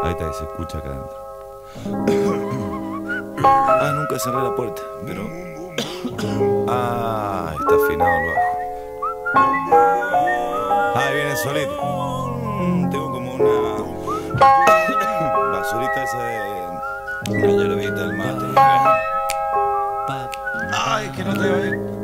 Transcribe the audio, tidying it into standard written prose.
Ahí está, y se escucha acá adentro. Ah, nunca cerré la puerta, pero... Ah, está afinado el bajo. Ahí viene solito. Tengo como una... basurita esa de... una hierbita del mate. Ay, que no te va bien.